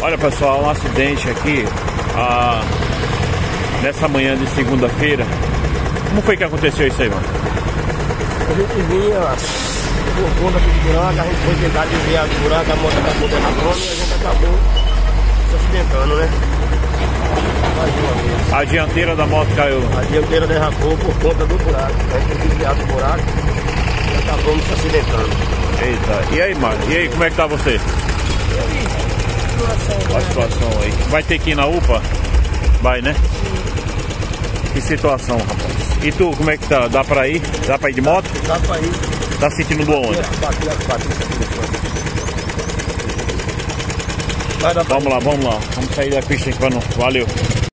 Olha pessoal, um acidente aqui nessa manhã de segunda-feira. Como foi que aconteceu isso aí, mano? A gente vinha por conta do buraco, a gente foi tentar desviar do buraco, a moto acabou derrapando e a gente acabou se acidentando, né? Mais uma vez. A dianteira da moto caiu. A dianteira derrapou por conta do buraco. A gente foi desviar do buraco e acabamos se acidentando. Eita, e aí, mano? E aí, como é que tá você? Olha a situação aí. Vai ter que ir na UPA? Vai, né? Que situação, rapaz. E tu, como é que tá? Dá pra ir? Dá pra ir de moto? Dá pra ir. Tá sentindo dor onde? Vai dar pra ir. Vamos lá. Vamos sair da pista aqui pra não. Valeu.